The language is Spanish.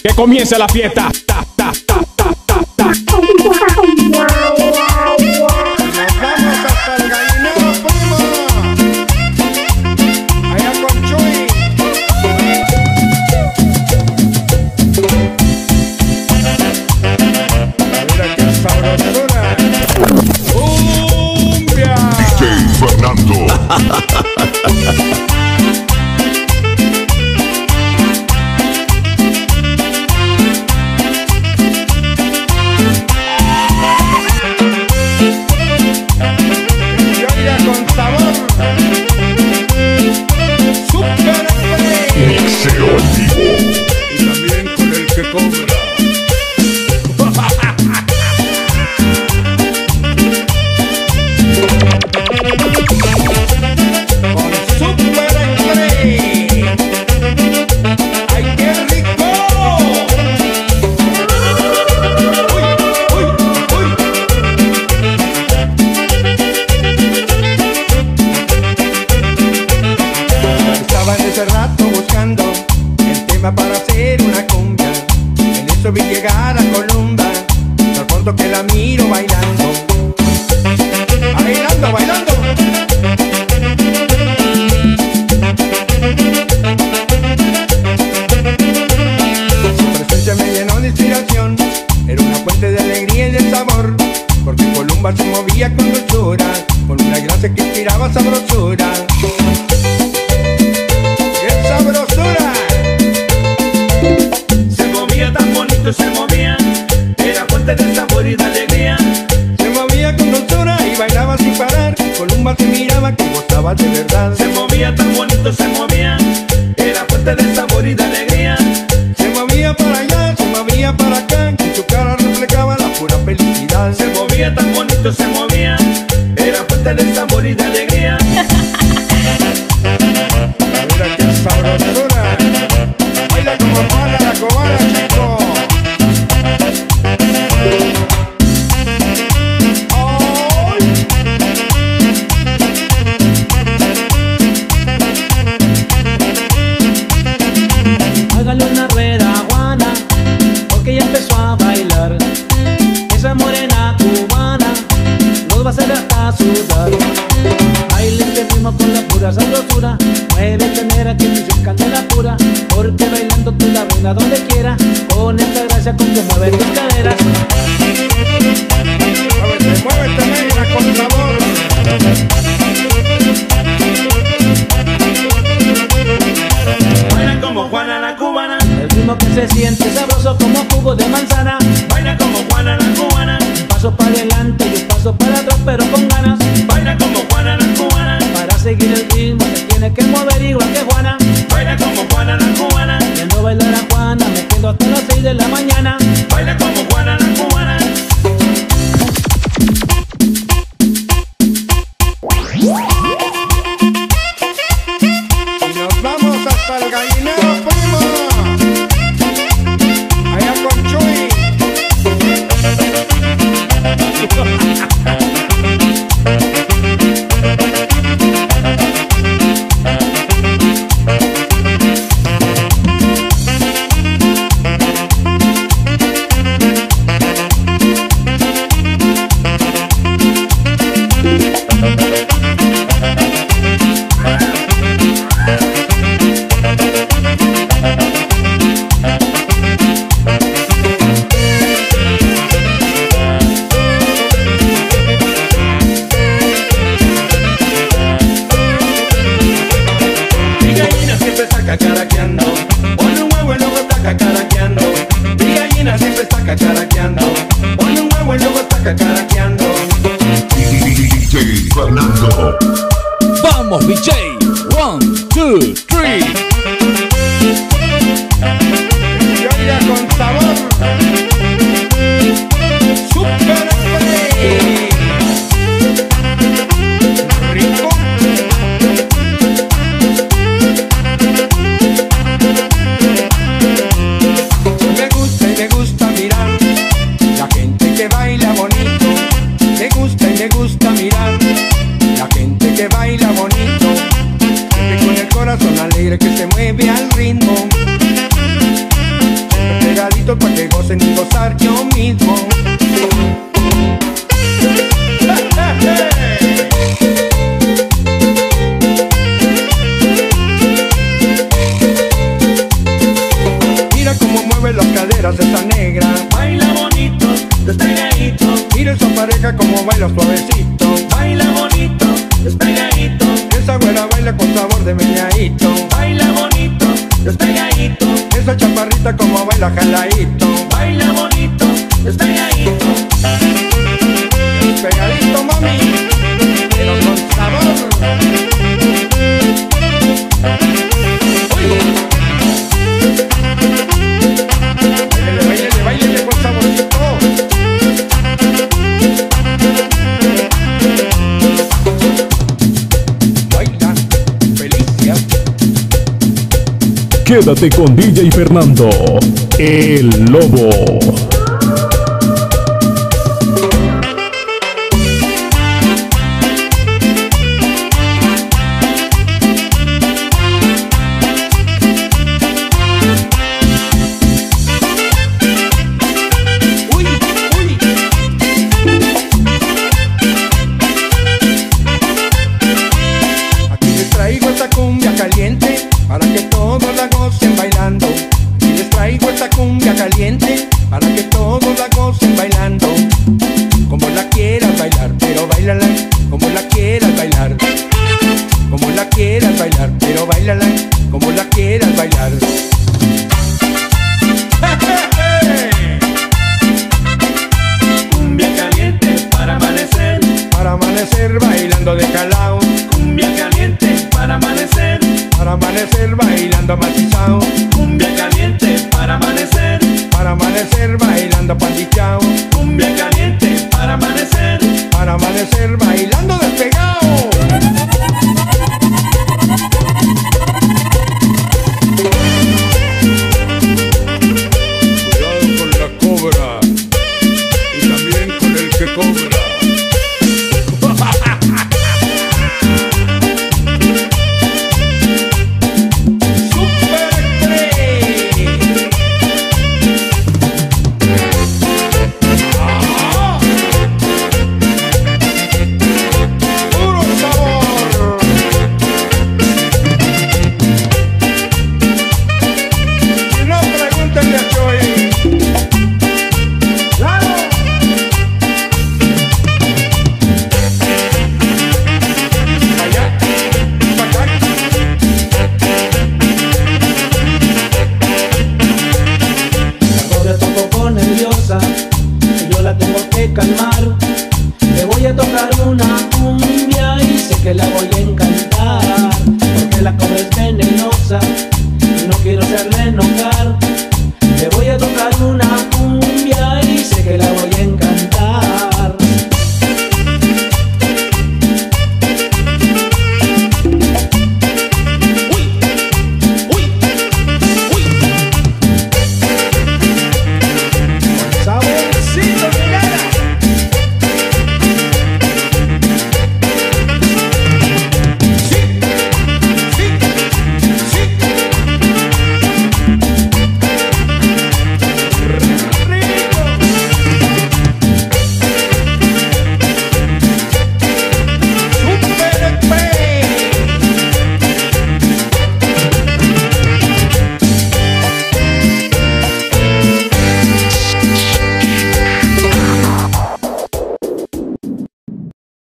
Que comience la fiesta. Ta, ta, ta, ta, ta, ta. Nos vamos hasta el gallinero, primo. Allá con Chuy. Mira qué sabrosura. ¡Cumbia! DJ Fernando. Para hacer una cumbia, en eso vi llegar a Columba, al fondo que la miro bailando, bailando, bailando. Su presencia me llenó de inspiración, era una fuente de alegría y de sabor, porque Columba se movía con dulzura, con una gracia que inspiraba sabrosura. ¡Qué sabrosura! Se movía, era fuente de sabor y de alegría. Se movía con dulzura y bailaba sin parar. Columba se miraba que gozaba de verdad. Se movía tan bonito, se movía, era fuente de sabor y de alegría. Se movía para allá, se movía para acá, en su cara reflejaba la pura felicidad. Se movía tan bonito, se movía, era fuente de sabor y de alegría. Mira qué sabrosura. Baila como Juana la cobana, chico. Hágale una rueda a Juana, porque ella empezó a bailar. Esa morena cubana nos va a hacer hasta sudar. Baile este ritmo con la pura sabrosura. Mueve tenera que te candela pura, porque bailando tú la ven a donde quiera, con esta gracia con que mueve tus caderas. Muévete, muévete, negra, con sabor. Baila como Juana la cubana, El ritmo que se siente sabroso como jugo de manzana. baila como Juana la cubana, Un paso para adelante y un paso para atrás, pero con ganas. baila como Juana la cubana, Para seguir el ritmo se tiene que mover igual que Juana. baila como Juana la cubana, Viendo bailar a Juana me quedo hasta las 6 de la mañana. baila como Juana la cubana. Y nos vamos hasta el gallinero, primo. Allá con Chuy. Mi gallina siempre está cacaraqueando, pone un huevo y luego está cacaraqueando. Mi gallina siempre está cacaraqueando, pone un huevo y luego está cacaraqueando. DJ Fernando. Vamos, DJ. 1, 2, 3. Y oiga con sabor. Super Play. Rico. como baila suavecito. Baila bonito, despegadito. Esa güera baila con sabor de meñadito. Baila bonito, despegadito. Esa chaparrita como baila jaladito. Baila bonito, despegadito. Pegadito, mami, pero con sabor. Báilele, báilele, báilele con saborcito. Baila, Felicia. Quédate con DJ Fernando, el Lobo. Uy, uy. Aquí les traigo esta cumbia caliente para que todos la gocen bailando. Aquí les traigo esta cumbia caliente para que todos la gocen bailando. Como la quieras bailar, pero bailala como la quieras bailar. Como la quieras bailar, pero bailala como la quieras bailar. Cumbia caliente para amanecer. Para amanecer bailando de calao. Cumbia caliente para amanecer. Para amanecer bailando matizao. Cumbia caliente para amanecer. Para amanecer bailando pandichao. Cumbia caliente para amanecer. Para amanecer bailando despegao. Cuidado con la cobra y también con el que cobra. Super 3. Puro sabor. Y no pregúntenle a Choy. ¡Claro! Allá, para acá. La pobre está un poco nerviosa y yo la tengo que calmar. Le voy a tocar una cumbia y sé que la voy a encantar, porque la cobra es venenosa y no quiero hacerle enojar.